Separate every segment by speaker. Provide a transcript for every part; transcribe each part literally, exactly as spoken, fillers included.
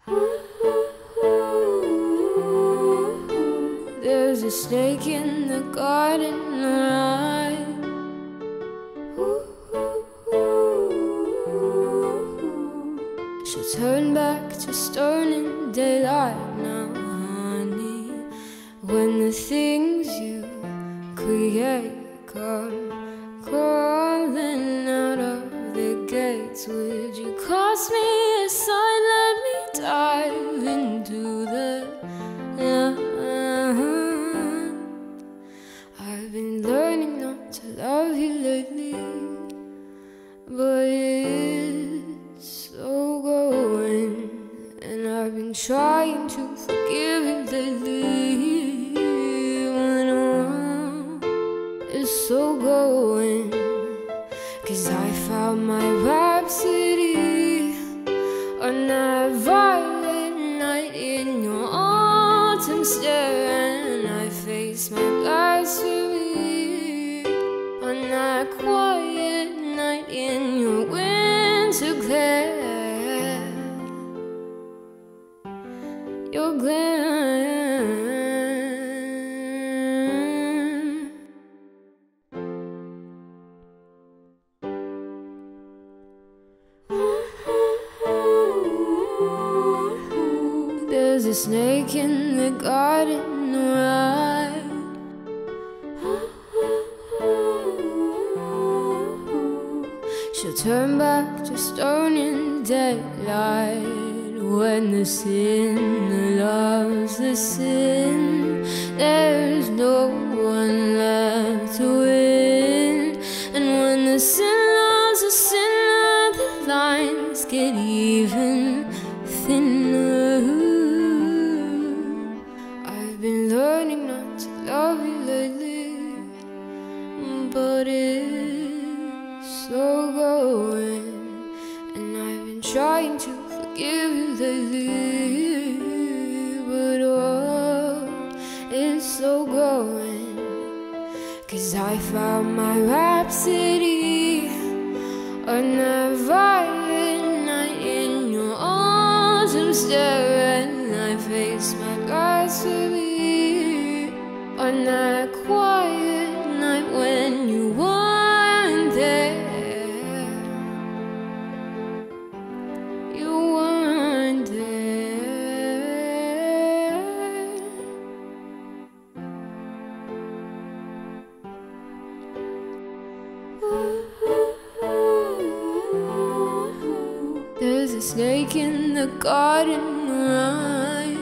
Speaker 1: There's a snake in the garden, alright. She'll turn back to stone in daylight now, honey. When the things you create come crawling out of the gates, would you cast me aside, let me dive into the night? I've been learning not to love you lately, but it's slow going, and I've been trying to forgive you lately, but oh, it's slow going, 'cause I found my rhapsody on that violet night in your autumn stare, and I face my blasphemy on that quiet night in your winter glare, your glare. There's a snake in the garden, right? She'll turn back to stone in daylight. When the sin loves the sin, there's no one left to win. And when the sin loves the sinner, the lines get even thinner. I've been learning not to love you lately, but it's slow going, and I've been trying to forgive you lately, but oh, it's slow going, 'cause I found my rhapsody on that violet night in your autumn stare, and I face my blasphemy on that quiet night when you weren't there. You weren't there. There's a snake in the garden, right?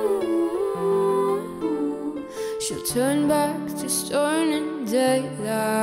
Speaker 1: She'll turn back to stone in daylight.